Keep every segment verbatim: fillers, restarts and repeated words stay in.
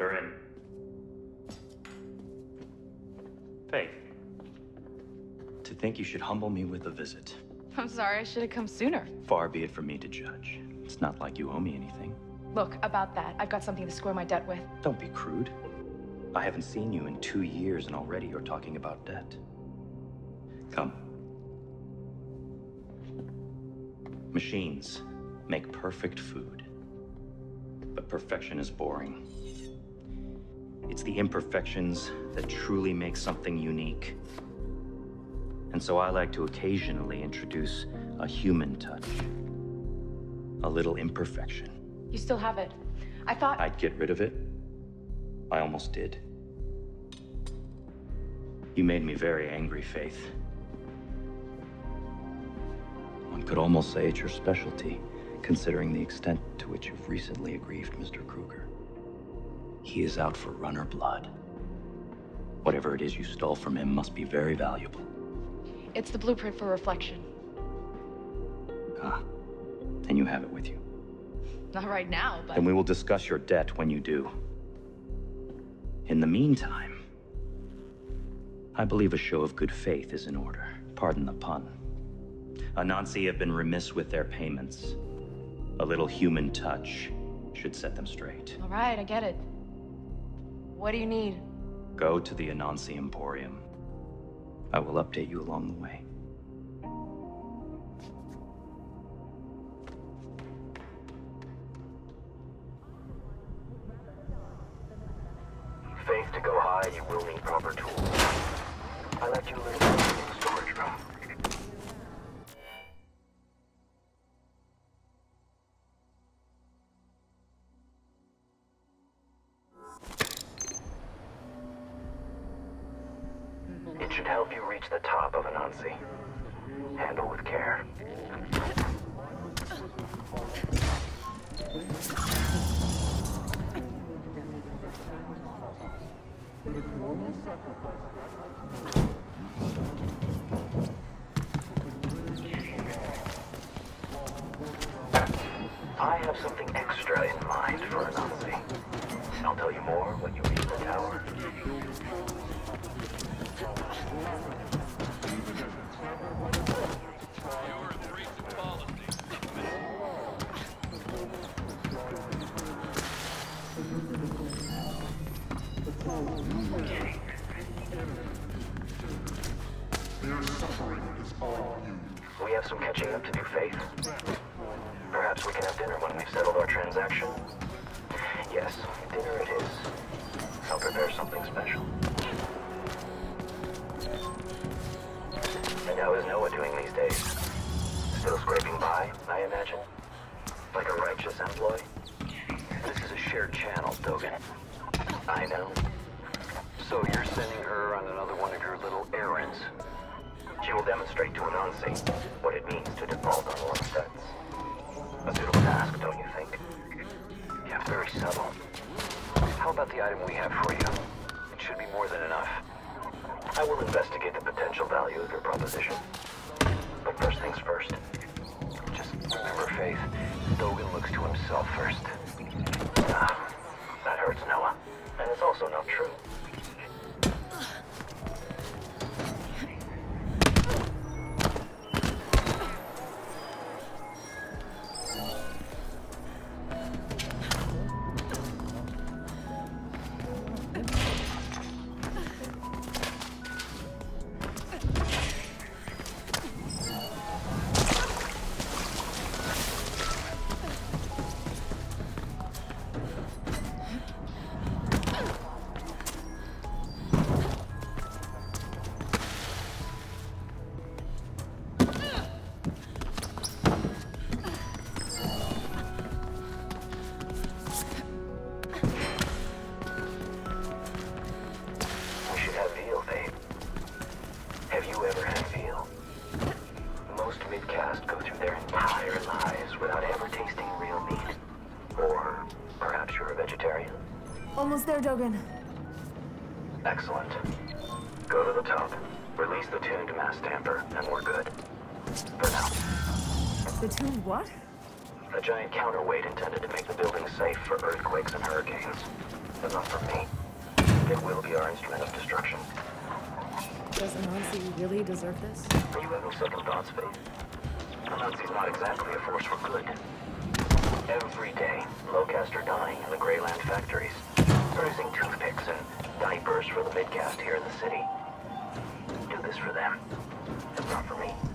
her in. Faith. To think you should humble me with a visit. I'm sorry, I should have come sooner. Far be it from me to judge. It's not like you owe me anything. Look, about that, I've got something to square my debt with. Don't be crude. I haven't seen you in two years and already you're talking about debt. Come. Machines make perfect food. But perfection is boring. It's the imperfections that truly make something unique. And so I like to occasionally introduce a human touch. A little imperfection. You still have it. I thought... I'd get rid of it. I almost did. You made me very angry, Faith. One could almost say it's your specialty, considering the extent to which you've recently aggrieved Mister Kruger. He is out for runner blood. Whatever it is you stole from him must be very valuable. It's the blueprint for reflection. Ah, and you have it with you. Not right now, but... Then we will discuss your debt when you do. In the meantime, I believe a show of good faith is in order. Pardon the pun. Anansi have been remiss with their payments. A little human touch should set them straight. All right, I get it. What do you need? Go to the Anansi Emporium. I will update you along the way. Faith, to go high, you will need proper tools. I left you a little in the storage room. It should help you reach the top of Anansi. Handle with care. I have something extra in mind for Anansi. I'll tell you more when you reach the tower. We have some catching up to do, Faith. Perhaps we can have dinner when we've settled our transaction. Yes, dinner it is. I'll prepare something special. And how is Noah doing these days? Still scraping by, I imagine? Like a righteous employee? This is a shared channel, Dogen. I know. So you're sending her on another one of your little errands? She will demonstrate to Anansi what it means to default on one's debts. A suitable task, don't you think? Yeah, very subtle. How about the item we have for you? It should be more than enough. I will investigate the potential value of your proposition. But first things first. Just remember, Faith, Dogen looks to himself first. Ah, that hurts, Noah. And it's also not true. Almost there, Dogen. Excellent. Go to the top. Release the tuned mass damper, and we're good. For now. The tuned what? A giant counterweight intended to make the building safe for earthquakes and hurricanes. but not for me. It will be our instrument of destruction. Does Anansi really deserve this? You have no second thoughts, Faith. Anansi's not exactly a force for good. Every day, Locust are dying in the Greyland factories, producing toothpicks and diapers for the Midcast here in the city. Do this for them, if not for me.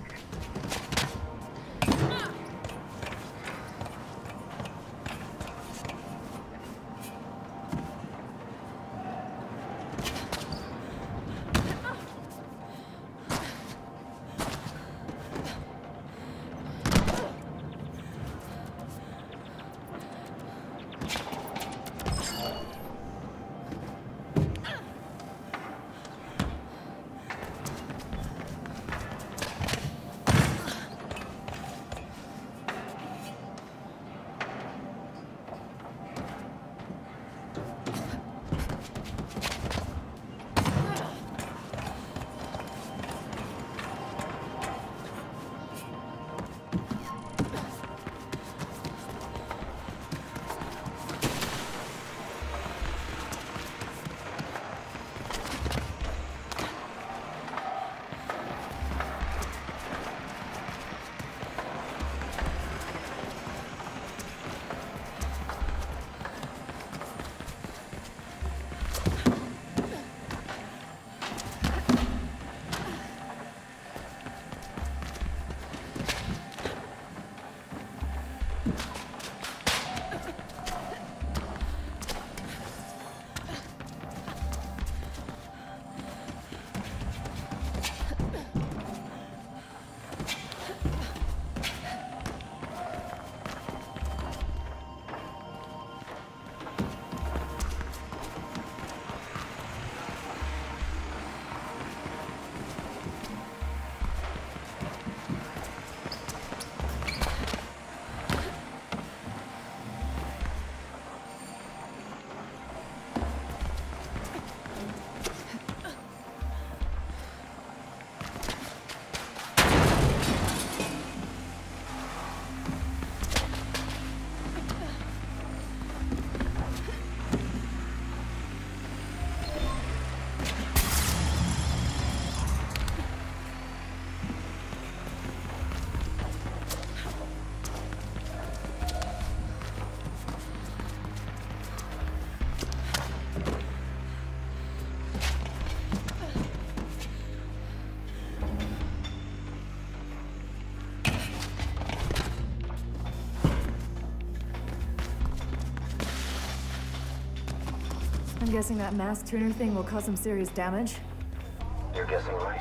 I'm guessing that mass tuner thing will cause some serious damage. You're guessing right.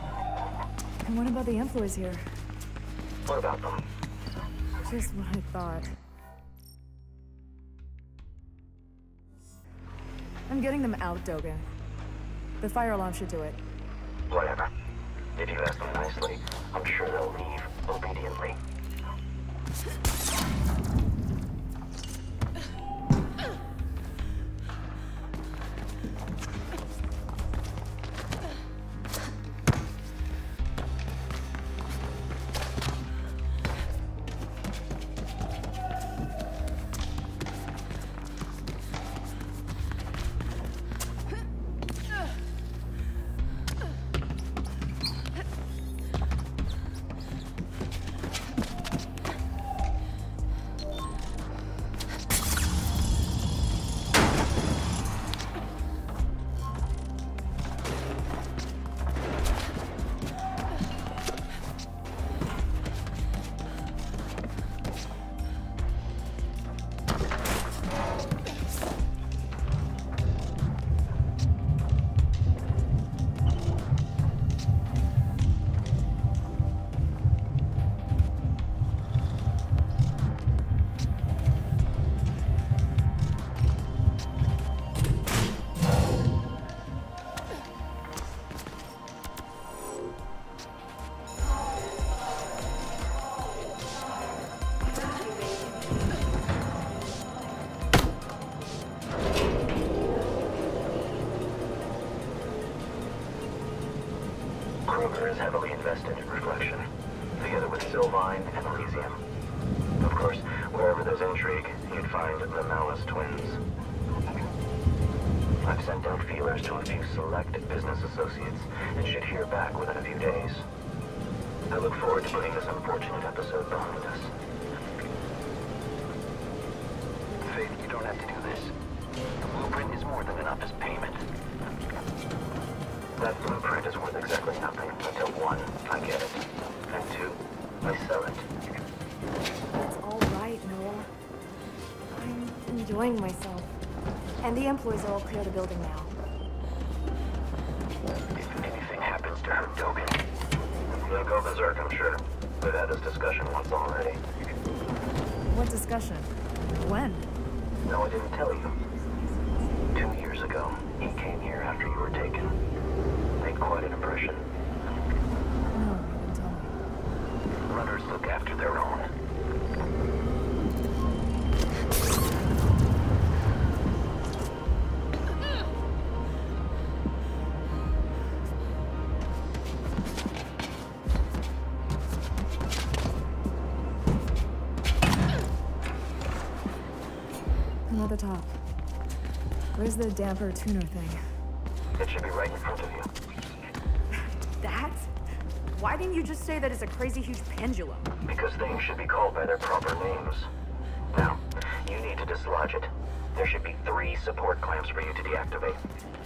And what about the employees here? What about them? Just what I thought. I'm getting them out, Dogen. The fire alarm should do it. Whatever. If you ask them nicely, I'm sure they'll leave obediently. Kruger is heavily invested in Reflection, together with Sylvine and Elysium. Of course, wherever there's intrigue, you'd find the Malice twins. I've sent out feelers to a few select business associates and should hear back within a few days. I look forward to putting this unfortunate episode behind us. Faith, you don't have to do this. The blueprint is more than enough as payment. That blueprint is worth exactly nothing until one, I get it, and two, I sell it. It's all right, Noel. I'm enjoying myself. And the employees are all clear the building now. If anything happens to her, Dogen, you'll go berserk, I'm sure. We've had this discussion once already. What discussion? When? No, I didn't tell you. Two years ago, he came here after you were taken. Made quite an impression. No, you didn't tell me. Runners look after their own. Another top. Where's the damper tuner thing? It should be right in front of you. That? Why didn't you just say that it's a crazy huge pendulum? Because things should be called by their proper names. Now, you need to dislodge it. There should be three support clamps for you to deactivate.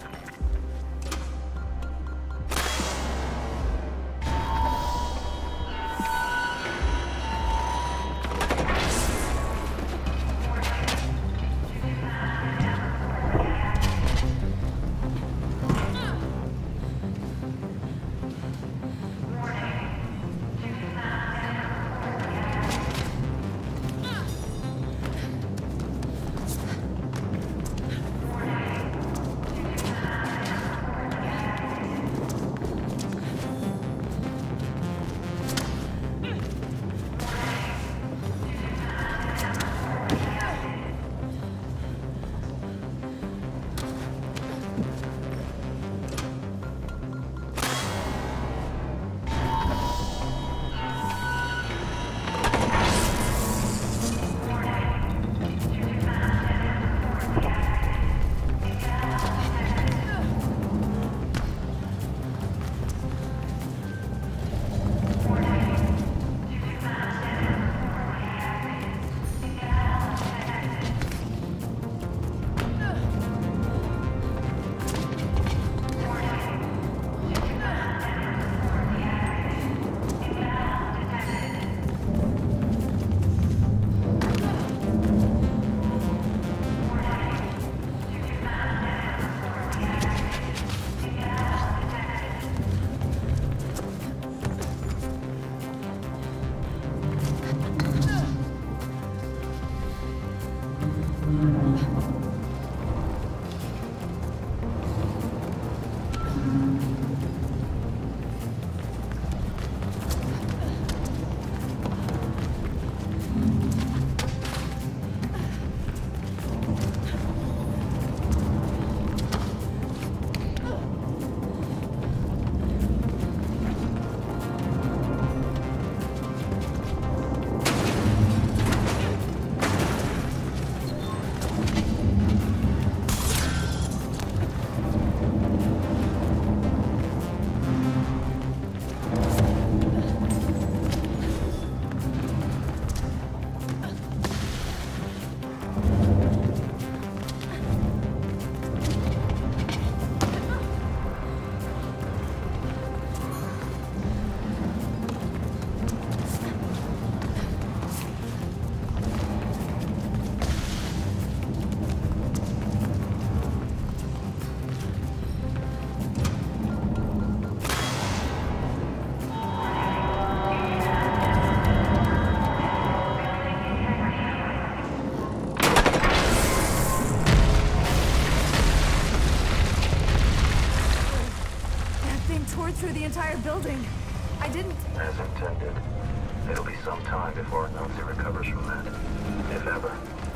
Through the entire building. I didn't... As intended. It'll be some time before Nazi recovers from that. If ever.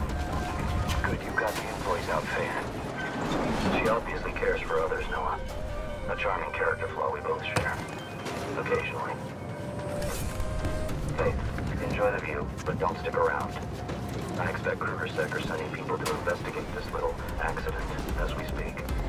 Good, you've got the employees out, Faith. She obviously cares for others, Noah. A charming character flaw we both share. Occasionally. Faith, enjoy the view, but don't stick around. I expect KrugerSec are sending people to investigate this little accident as we speak.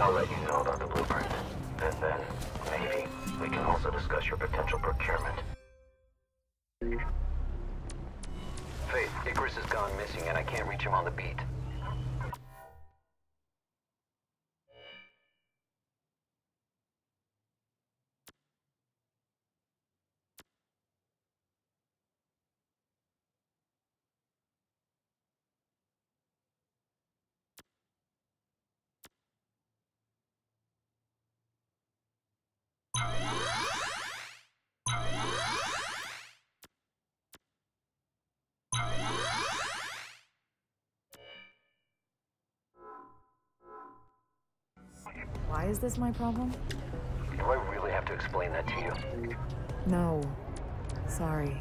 I'll let you know about the blueprint. And then, maybe, we can also discuss your potential procurement. Faith, Icarus has gone missing and I can't reach him on the beat. Why is this my problem? Do I really have to explain that to you? No. Sorry.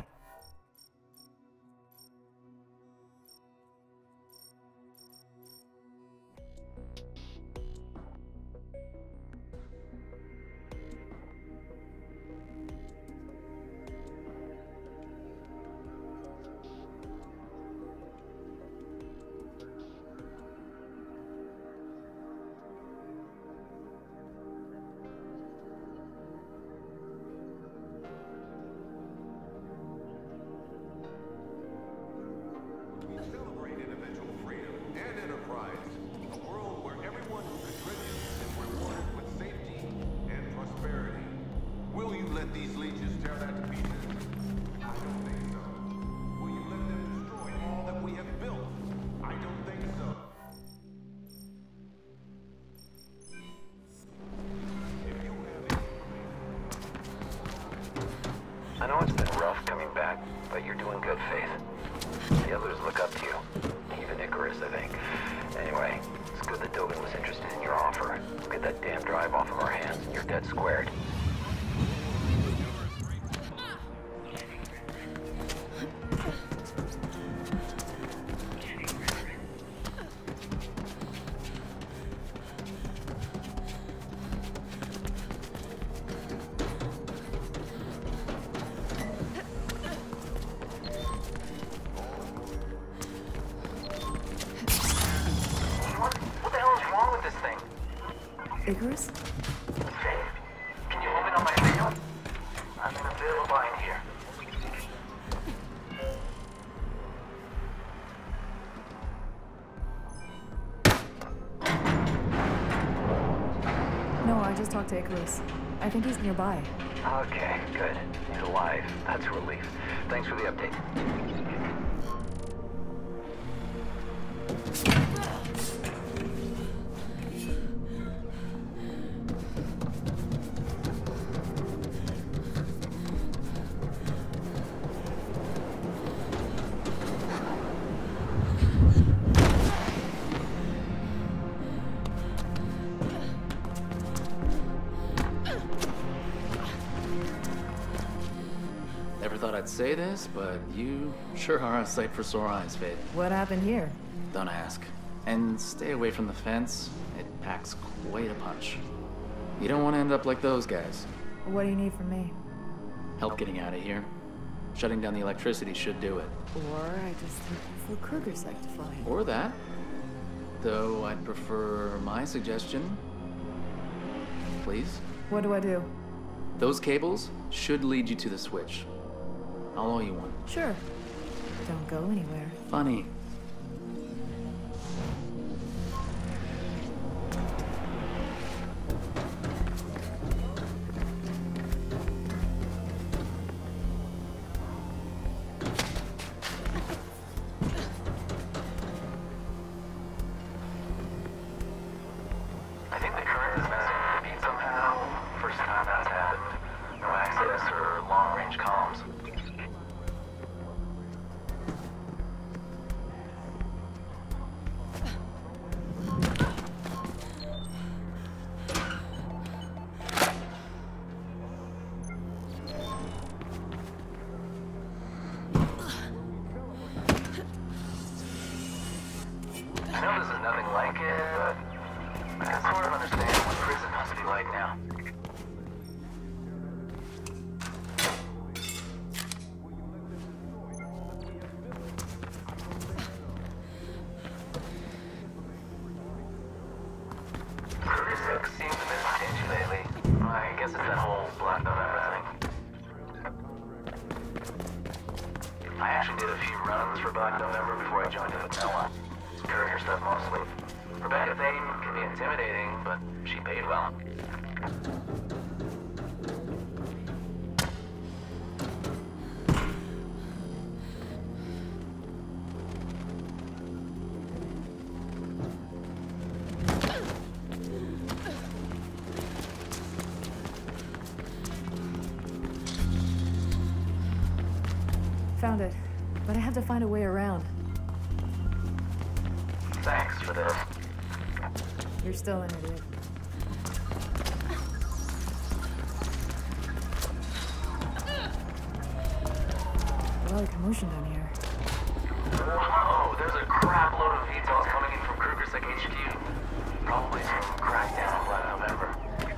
These leeches tear that to pieces? I don't think so. Will you let them destroy all that we have built? I don't think so. If you have I know it's been rough coming back, but you're doing good, Faith. The others look up to you. Even Icarus, I think. Anyway, it's good that Dogen was interested in your offer. Get that damn drive off of our hands and you're dead squared. Icarus? Can you hold it on my radio? I'm in a bit of a bind here. No, I just talked to Icarus. I think he's nearby. Okay, good. He's alive. That's a relief. Thanks for the update. Never thought I'd say this, but you sure are a sight for sore eyes, Faith. What happened here? Don't ask. And stay away from the fence. It packs quite a punch. You don't want to end up like those guys. What do you need from me? Help getting out of here. Shutting down the electricity should do it. Or I just take you for Kruger site to find. Or that. Though I'd prefer my suggestion. Please? What do I do? Those cables should lead you to the switch. I'll owe you one. Sure. Don't go anywhere. Funny. I think the current is messing with the beat somehow. First time that's happened. No access or long-range comms. I actually did a few runs for Black November before I joined in with Noah. Courier stuff mostly. Rebecca Thayne can be intimidating, but she paid well. Found it, but I have to find a way around. Thanks for this. You're still in it, dude. A lot of commotion down here. Whoa, there's a crap load of V TOLs coming in from KrugerSec H Q. Probably some crackdown on Black November.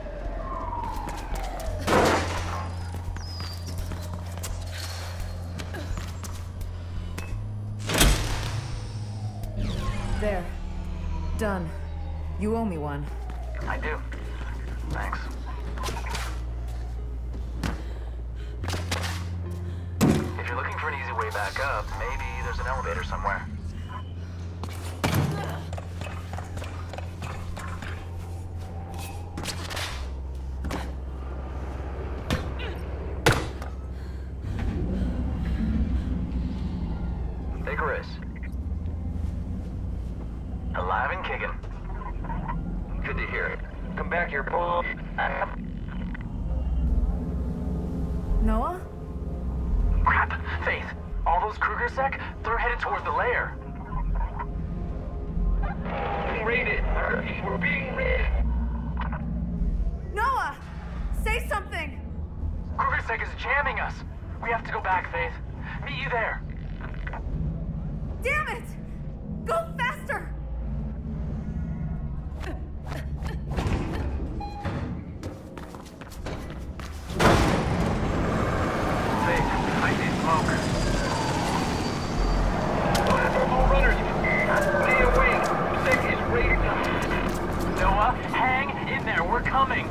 There. Done. You owe me one. I do. Thanks. If you're looking for an easy way back up, maybe there's an elevator somewhere. Icarus. Alive and kicking. Good to hear. Come back here, Paul. Noah? Crap. Faith, all those KrugerSec, they're headed toward the lair. Being raided. We're being raided. Noah! Say something! KrugerSec is jamming us. We have to go back, Faith. Meet you there. Damn it! Go faster! Faith, I see smoke. More runners. Stay away. Sec is raiding us. Noah, hang in there. We're coming.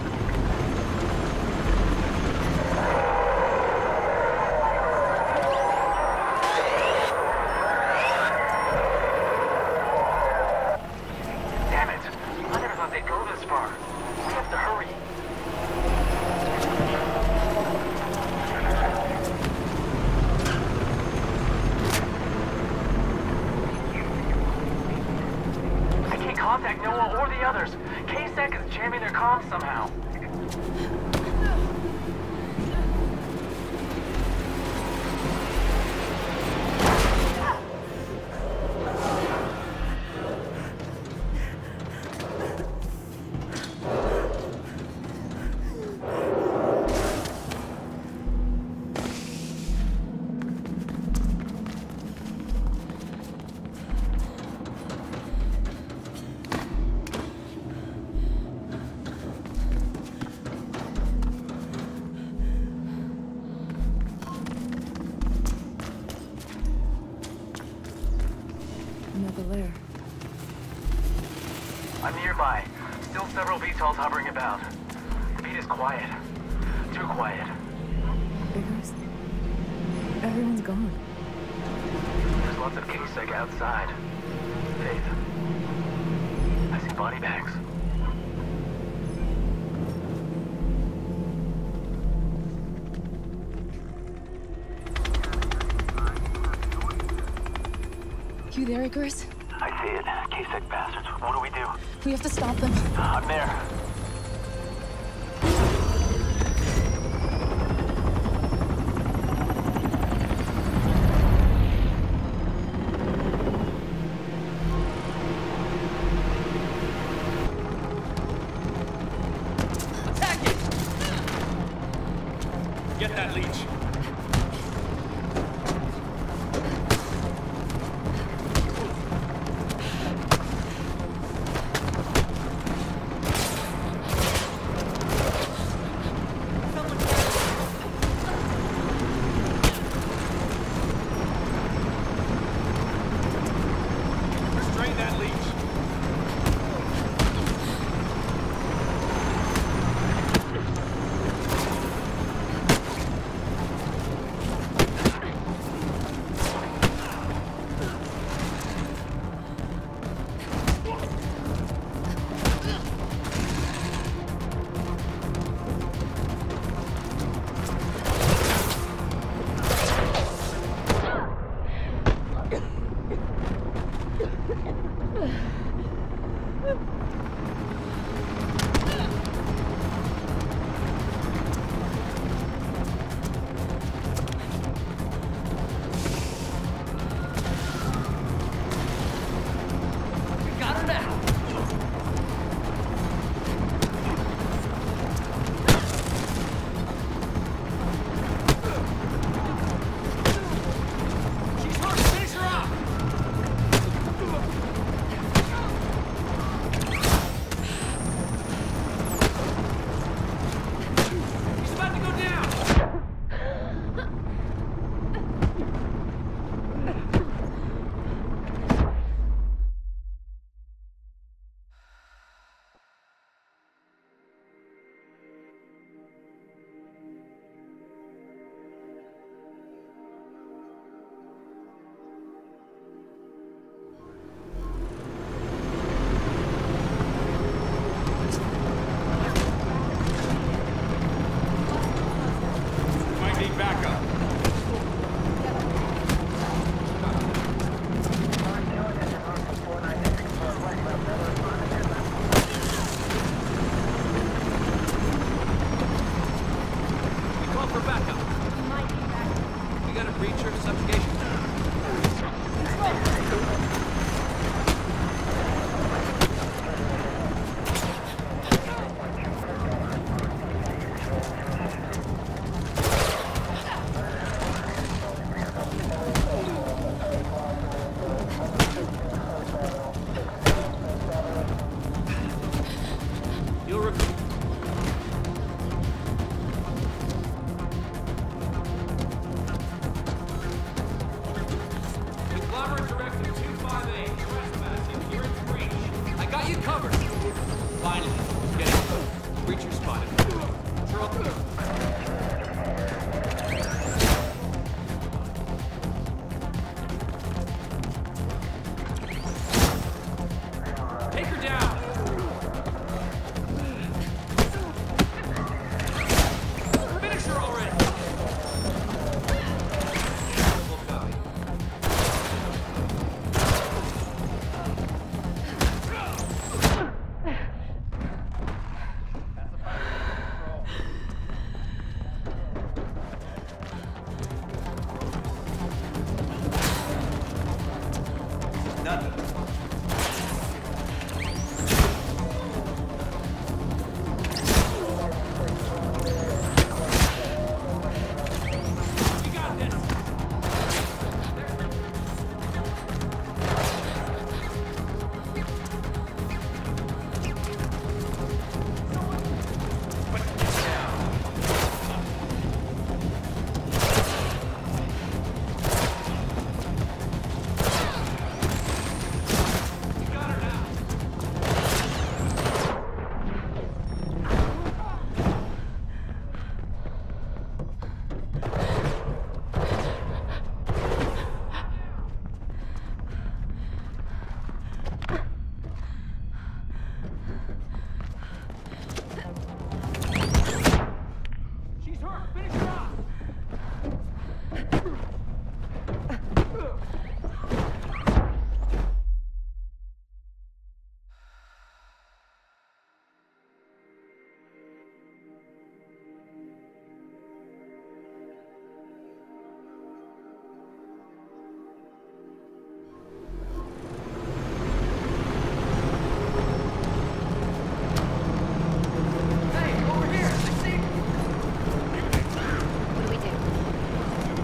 Damn it. I never thought they'd go this far. We have to hurry. I can't contact Noah or the others. K-Sec is jamming their comms somehow. Another lair. I'm nearby. Still several V TOLs hovering about. The beat is quiet. Too quiet. Icarus? Everyone's gone. There's lots of K-Sec outside. Faith. I see body bags. You there, Icarus? I see it. K-Sec bastards. What do we do? We have to stop them. I'm there. Attack it! Get that leech. Reacher to subjugation. You'll repeat. Conglomerate Directive two five eight, trespassing, you're in breach. I got you covered. Finally, get it. Breacher spotted. Control. Take her down. Finish her already. Full copy. Nothing. You got this. Put it down. You got her now. She's hurt. Finish her off. Hey, over here. I see. What do we do?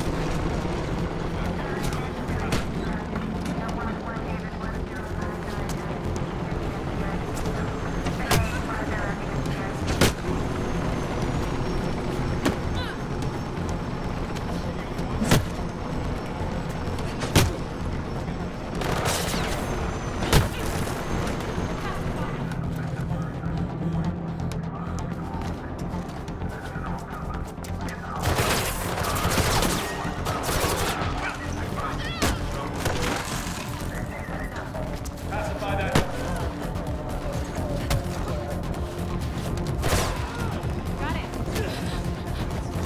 Pacify that. Got it.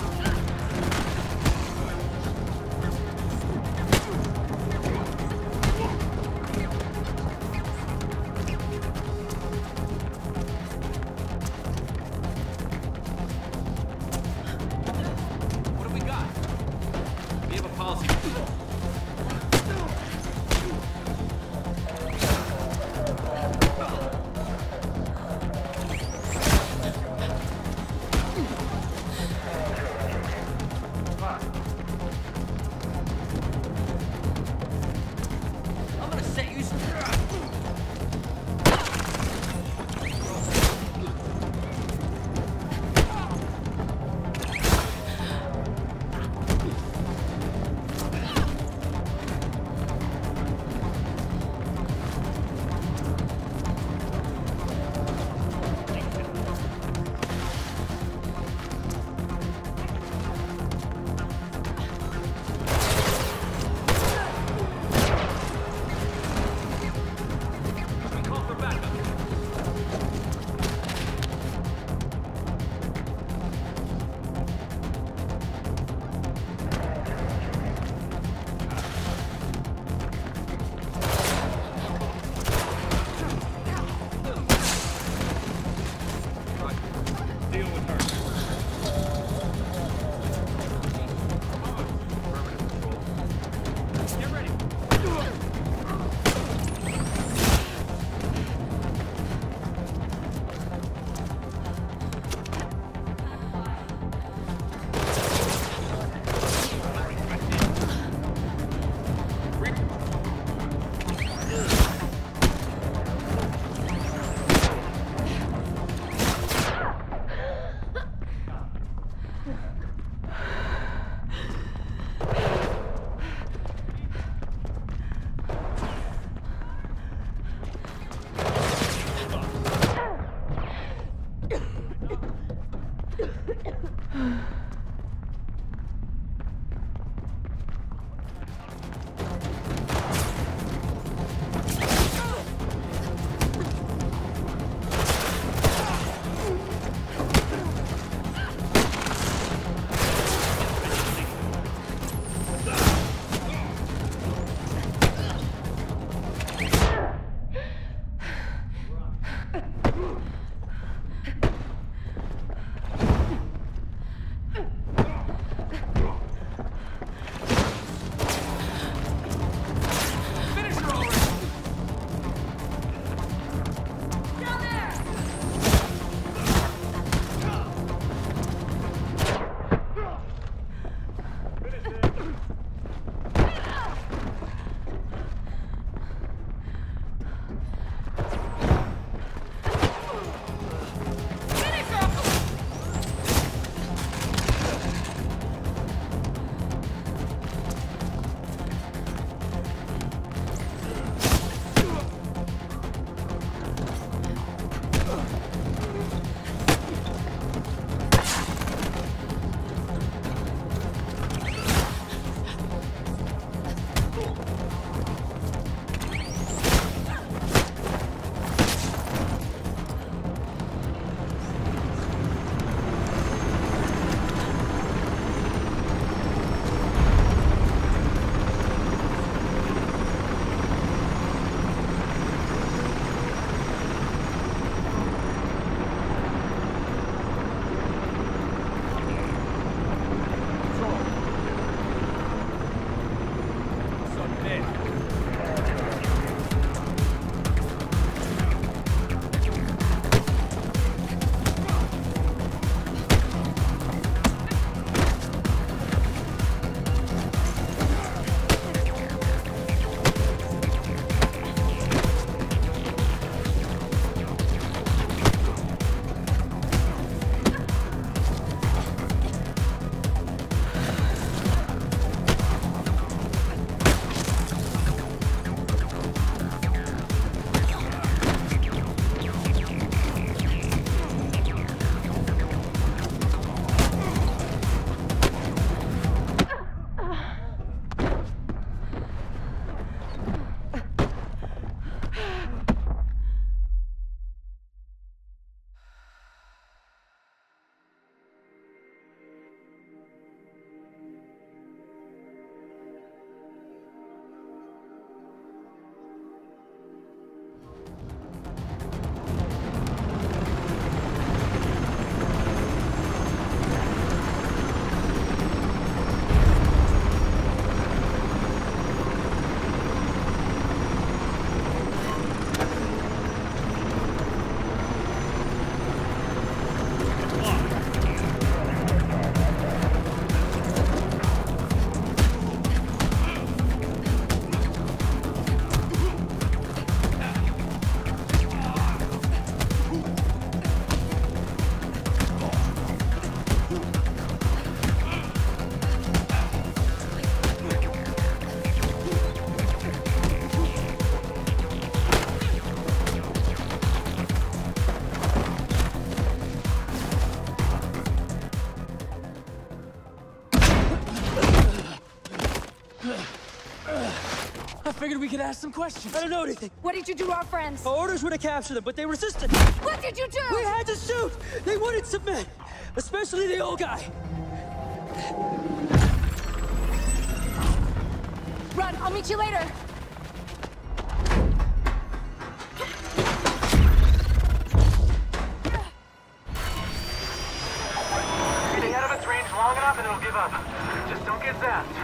What have we got? We have a policy. I'm gonna set you straight. figured we could ask some questions. I don't know anything. What did you do to our friends? Our orders were to capture them, but they resisted. What did you do? We had to shoot! They wouldn't submit! Especially the old guy. Run, I'll meet you later. Getting out of its range long enough and it'll give up. Just don't get zapped.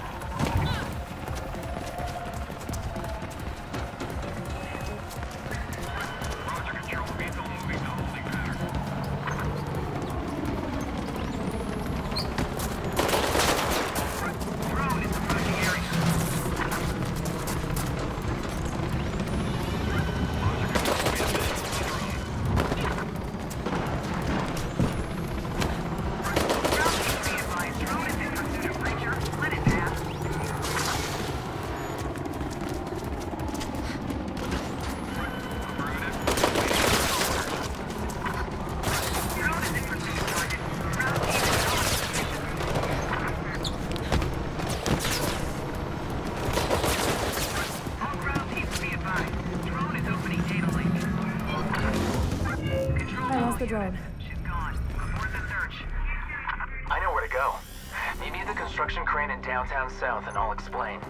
The drone. She's gone. Report the search. I know where to go. Meet me at the construction crane in downtown South and I'll explain.